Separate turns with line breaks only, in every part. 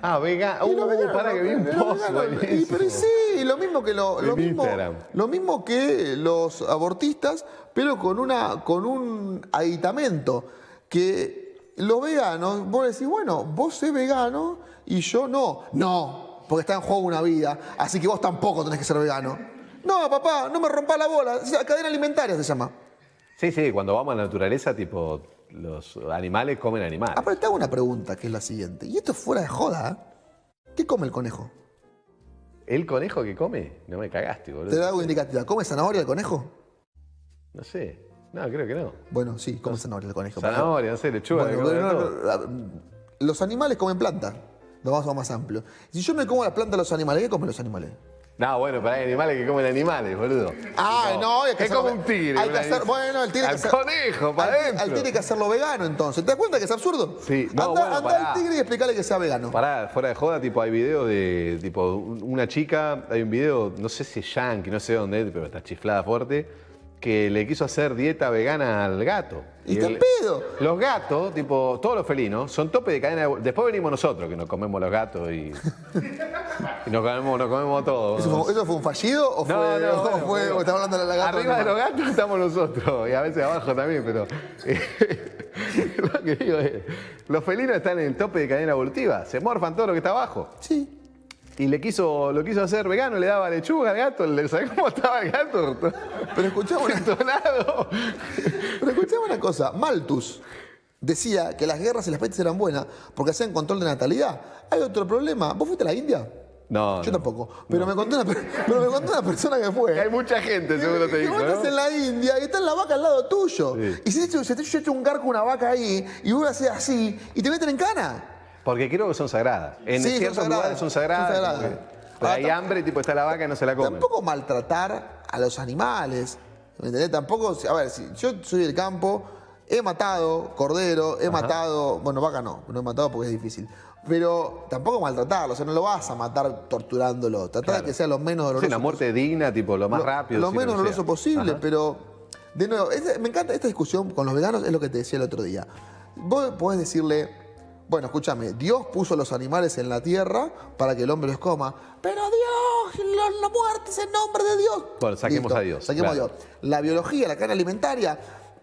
Ah, vegano. Para que vi un post.
Pero sí, lo mismo que lo mismo que los abortistas, pero con un aditamento. Que los veganos, vos decís, bueno, vos sos vegano y yo no. No, porque está en juego una vida, así que vos tampoco tenés que ser vegano. No, papá, no me rompas la bola. Cadena alimentaria se llama.
Sí, sí, cuando vamos a la naturaleza, tipo, los animales comen animales.
Pero te hago una pregunta, que es la siguiente. Y esto es fuera de joda, ¿eh? ¿Qué come el conejo?
¿El conejo que come? No me cagaste, boludo.
Te da algo indicativa. ¿Come zanahoria el conejo?
No sé. No, creo que no.
Bueno, sí, come zanahoria el conejo.
Zanahoria, no sé, lechuga.
Los animales comen plantas. Lo vamos a más amplio. Si yo me como la planta de los animales, ¿qué comen los animales?
No, bueno, pero hay animales que comen animales, boludo.
Ah, no, hay que
es como un tigre.
Hay que hacer, bueno, el tigre
al conejo, para adentro.
Al tigre hay que hacerlo vegano, entonces. ¿Te das cuenta que es absurdo?
Sí. No,
anda al tigre y explicarle que sea vegano.
Pará, fuera de joda, tipo, hay videos de, tipo, una chica, hay un video, no sé si es yankee, no sé dónde, pero está chiflada fuerte, que le quiso hacer dieta vegana al gato.
¿Y qué pedo?
Los gatos, tipo, todos los felinos, son tope de cadena de... Después venimos nosotros, que nos comemos los gatos y nos comemos todo.
¿Eso fue un fallido o fue estamos hablando de la gata?
Arriba de los gatos estamos nosotros, y a veces abajo también, pero... lo que digo es, los felinos están en el tope de cadena evolutiva, se morfan todo lo que está abajo.
Sí.
Y lo quiso hacer vegano, le daba lechuga al gato, ¿sabés cómo estaba el gato?
Pero escuchamos una cosa, Malthus decía que las guerras y las pestes eran buenas porque hacían control de natalidad. Hay otro problema. ¿Vos fuiste a la India?
No.
Yo tampoco. Pero me contó una persona que fue.
Hay mucha gente, seguro te dijo,
¿no? Estás en la India y está la vaca al lado tuyo. Sí. Y se te echa un garco una vaca ahí y vos haces así y te meten en cana.
Porque creo que son sagradas. En ciertos lugares son sagradas. Pero hay hambre, tipo, está la vaca y no se la comen.
Tampoco maltratar a los animales. ¿Me entendés? Tampoco, a ver, si yo soy del campo, he matado cordero, he matado, bueno, vaca no he matado porque es difícil. Pero tampoco maltratarlo, o sea, no lo vas a matar torturándolo. Tratar de que sea lo menos doloroso.
Sí, una muerte digna, tipo, lo más rápido.
Lo menos doloroso posible, pero, de nuevo, me encanta esta discusión con los veganos, es lo que te decía el otro día. Vos podés decirle... Bueno, escúchame, Dios puso los animales en la tierra para que el hombre los coma. Pero Dios, la muerte es en nombre de Dios.
Bueno, saquemos a Dios.
Saquemos a Dios. La biología, la cadena alimentaria,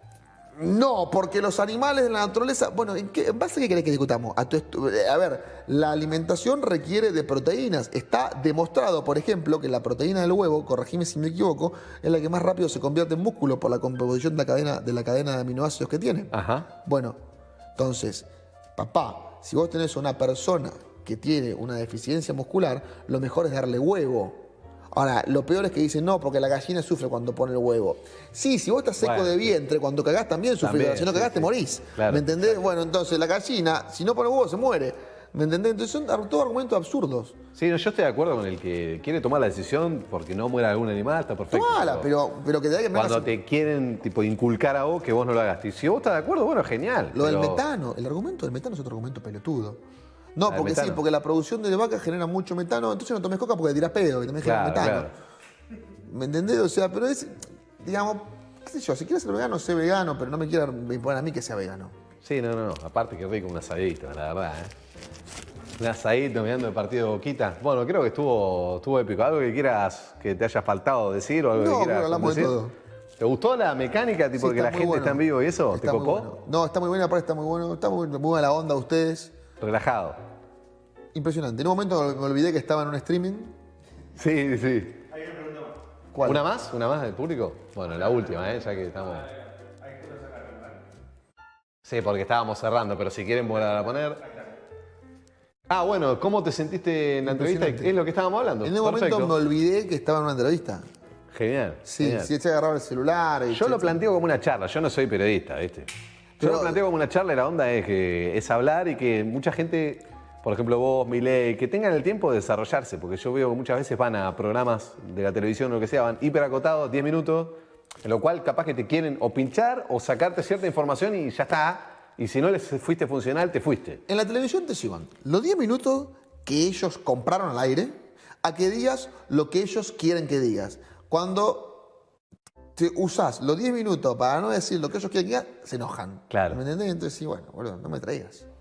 no, porque los animales de la naturaleza... Bueno, ¿en base a qué querés que discutamos? A ver, la alimentación requiere de proteínas. Está demostrado, por ejemplo, que la proteína del huevo, corregime si me equivoco, es la que más rápido se convierte en músculo por la composición de la cadena de aminoácidos que tiene.
Ajá.
Bueno, entonces... Papá, si vos tenés una persona que tiene una deficiencia muscular, lo mejor es darle huevo. Ahora, lo peor es que dicen, no, porque la gallina sufre cuando pone el huevo. Sí, si vos estás seco de vientre, cuando cagás también sufrís, si no cagás te morís. Claro. ¿Me entendés? Bueno, entonces la gallina, si no pone huevo, se muere. ¿Me entendés? Entonces son todos argumentos absurdos.
Sí, no, yo estoy de acuerdo con el que quiere tomar la decisión porque no muera algún animal, está perfecto.
Tomala, pero que te da que
cuando te quieren tipo inculcar a vos que vos no lo hagas. Y si vos estás de acuerdo, bueno, genial.
Del metano, el argumento del metano es otro argumento pelotudo. No, porque sí, porque la producción de vaca genera mucho metano, entonces no tomes coca porque te tirás pedo y también genera metano. Claro. ¿Me entendés? O sea, pero es, digamos, qué sé yo, si quieres ser vegano, sé vegano, pero no me quieras imponer a mí que sea vegano.
Sí, no. Aparte que rico un asadito, la verdad, Un asadito mirando el partido de Boquita. Bueno, creo que estuvo épico. ¿Algo que quieras que te haya faltado decir o algo que quieras
hablamos
decir?
De todo.
¿Te gustó la mecánica, tipo que la gente está en vivo y eso? ¿Te copó?
Bueno. No, está muy buena, aparte está muy bueno. Está muy buena la onda de ustedes.
Relajado.
Impresionante. En un momento me olvidé que estaba en un streaming.
Sí.
Hay una pregunta más.
¿Cuál? ¿Una más? ¿Una más del público? Bueno, la última, ya que estamos... Sí, porque estábamos cerrando, pero si quieren volver a poner... Ah, bueno, ¿cómo te sentiste en la entrevista? Es lo que estábamos hablando.
En un momento me olvidé que estaba en una entrevista.
Genial.
Sí,
genial.
Sí, agarraba el celular.
Yo lo planteo como una charla, yo no soy periodista, ¿viste? Yo lo planteo como una charla y la onda es que es hablar y que mucha gente, por ejemplo vos, Milei, que tengan el tiempo de desarrollarse, porque yo veo que muchas veces van a programas de la televisión o lo que sea, van hiperacotados, 10 minutos, en lo cual capaz que te quieren o pinchar o sacarte cierta información y ya está. Y si no les fuiste funcional, te fuiste.
En la televisión te llevan los 10 minutos que ellos compraron al aire a que digas lo que ellos quieren que digas. Cuando te usás los 10 minutos para no decir lo que ellos quieren que digas, se enojan.
Claro.
¿Me entendés? Entonces sí, bueno, boludo, no me traigas.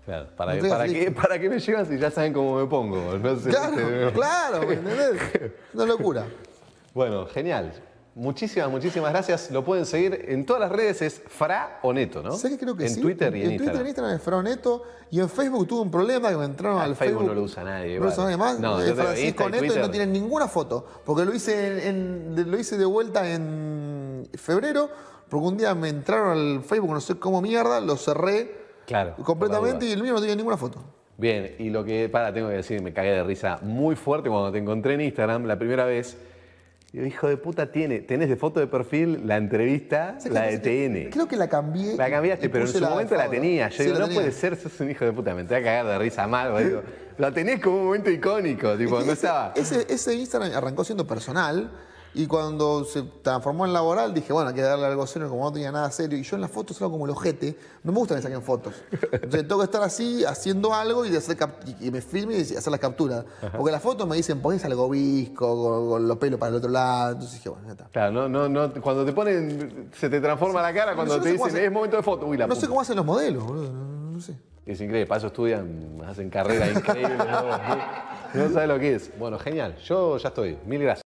Claro,
No te hagas
¿para qué me llevan si ya saben cómo me pongo? No sé,
Claro, ¿me entendés? Una locura.
Bueno, genial. Muchísimas gracias. Lo pueden seguir en todas las redes, es Fra o Neto, ¿no?
¿Sabes que creo que
en
sí?
Twitter y en Instagram.
En Twitter y en Instagram es Froneto. Y en Facebook tuve un problema que me entraron al Facebook.
No lo usa nadie.
No lo usa nadie más.
No,
es
yo tengo
Francisco
Insta y
Neto y
Twitter.
no tiene ninguna foto. Porque lo hice de vuelta en febrero. Porque un día me entraron al Facebook, no sé cómo mierda, lo cerré completamente y el mío no tenía ninguna foto.
Bien, y lo que, tengo que decir, me cagué de risa muy fuerte cuando te encontré en Instagram la primera vez. Digo, hijo de puta, tenés de foto de perfil la entrevista, la de TN.
Creo que la cambié.
La cambiaste, pero en su momento la tenía. Yo digo, no
tenía.
puede ser, sos un hijo de puta, me te voy a cagar de risa mal. Digo, lo tenés como un momento icónico, tipo, no estaba.
Ese Instagram arrancó siendo personal y cuando se transformó en laboral dije, bueno, hay que darle algo serio, como no tenía nada serio. Y yo en las fotos salgo como el ojete. No me gusta que me saquen fotos. Entonces tengo que estar así, haciendo algo y me filme y hacer las capturas. Porque las fotos me dicen, ponés algo visco, con los pelos para el otro lado. Entonces dije, bueno, ya está.
Claro, no, cuando te ponen, se te transforma la cara cuando te dicen, es momento de foto. Uy, la
No
puta.
sé cómo hacen los modelos, boludo. No sé.
Es increíble, para eso estudian, hacen carrera increíble. No sabes lo que es. Bueno, genial. Yo ya estoy. Mil gracias.